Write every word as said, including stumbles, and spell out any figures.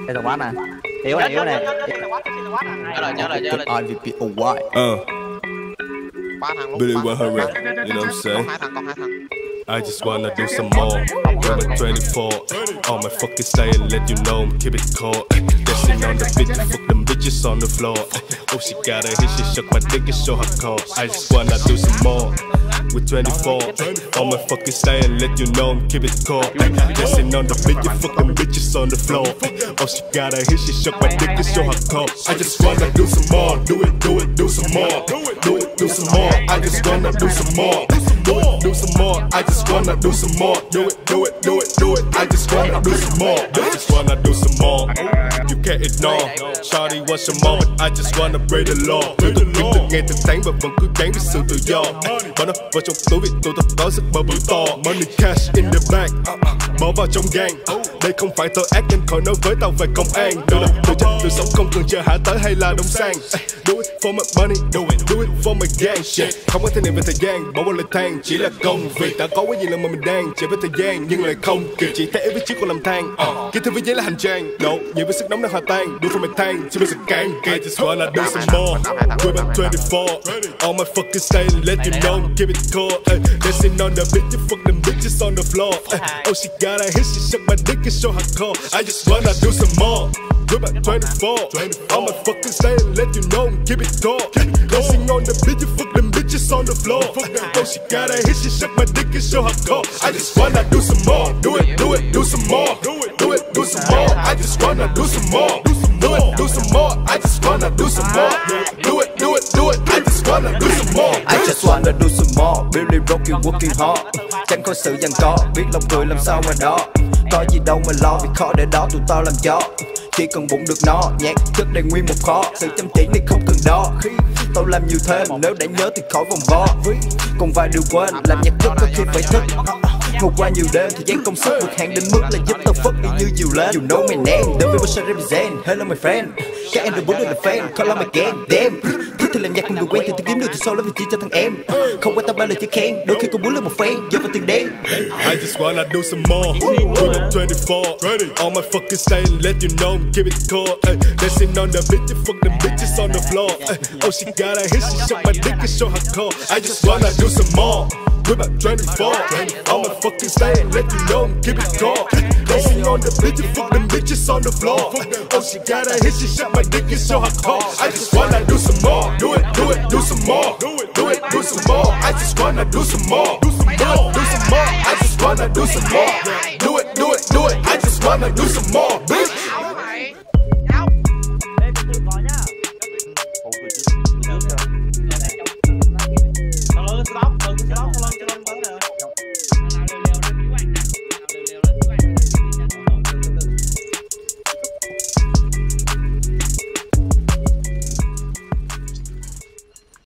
Đây là quá nè. Yếu này, yếu này. Nhớ rồi, nhớ rồi, nhớ rồi. i vê pê oh why. Uh. Billy one hundred, you know what I'm saying? I just wanna do some more. Grab a twenty-four. All my fucking stay and let you know I'm keep it cold. Dancing on the bitch, fuck them bitches on the floor. Oh, she got a hit, she shook my dick, it's so hardcore. I just wanna do some more. With twenty-four, all my fucking stay and let you know I'm keep it cold. Dancing on the bitch, fuck them bitches on the floor. Oh, she got a hit, she shook my dick, it's so hardcore. I just wanna do some more. Do it, do it, do some more. Do it, do some more. I just wanna do some more. Do it, do some more. I just wanna do some more. Do it, do it, do it, do it. I just wanna do some more. I just wanna do some more. You can't ignore. Shawty wants some more, but I just wanna break the law. Tôi từng kiếm từng ngày từng tháng và vẫn cứ gánh với sự tự do. Bỏ nó vào trong túi vì tôi thật có giấc mơ bự to. Money cash in the bank, bỏ vào trong gang. Đây không phải tôi ác nên khỏi nói với tao về công an. Tôi là tôi chết tôi sống không cần chờ hạ tới hay là đông sang. Do it for my money, do it, do it for my gang shit. Không có thể niệm về thời gian, bỏ qua lời than chỉ là công việc. Đã có cái gì là mà mình đang chạy với thời gian nhưng lại không kịp chỉ thế với chiếc con làm than. Uh, Kết thúc với giấy là hành trang, độ nhiều với sức nóng đang hòa tan. Do for my than, chỉ với sự can. I just wanna do some more. Grab a twenty-four, all my fucking stay and let you know keep it cool. Ay, dancing on the bitch, you fuck them bitches on the floor. Ay, oh she got a hit, she shook my dick, it's so hardcore. I just wanna do some more. Grab a twenty-four, all my fucking stay and let you know keep it cool. Dancing on the bitch, you fuck them bitches on the floor. Oh she got a hit, she shook my dick, it's so hardcore. I just wanna do some more. Do it, do it, do some more. Do it, do some more. I just wanna do some more. Do it, do some more. I just wanna do some more. Do it, do it, do it. I just wanna do some more. I just wanna do some more. Really rocking, working hard. Tránh khỏi sự giằng co, biết lòng người làm sao mà đó. Có gì đâu mà lo vì khó để đó tụi tao làm cho. Chỉ cần bụng được no, nhạc chất đầy nguyên một kho. Sự chăm chỉ này không cần đo. Khi tao làm nhiều thêm, nếu đã nhớ thì khỏi vòng vo. Còn vài điều quên, làm nhạc chất có khi phải thức. Ngủ qua nhiều đêm, thời gian công sức vượt hạn đến mức là giúp tao phất y như diều lên. You know my name, đơn vị Bush represent. Hello my friend, các em đừng muốn được là fan. Call on my gang, damn. Khi thì làm nhạc cùng người quen thì tôi kiếm được từ sâu lên vị trí cho thằng em. Không quan tâm ba lời chữ khen, đôi khi cũng muốn là một fan. Giờ vào tiền đen. I just wanna do some more. Grab a twenty-four, all my fucking stay and let you know keep it cool. Ay, dancing on the bitch, you fuck them bitches on the floor. Ay, oh she got a hit, she shook my dick, it's so hardcore. I just wanna do some more. Grab a twenty-four, all my fucking stay and let you know keep it cool. Dancing on the bitch, you fuck them bitches on the floor. Oh she got a hit, she shook my dick, it's so hardcore. I just wanna do some more. Do it, do it, do some more. Do it, do some more. I just wanna do some more. Do it, do some more. I just wanna do some more. Do it, do it, do it. I just wanna do some more.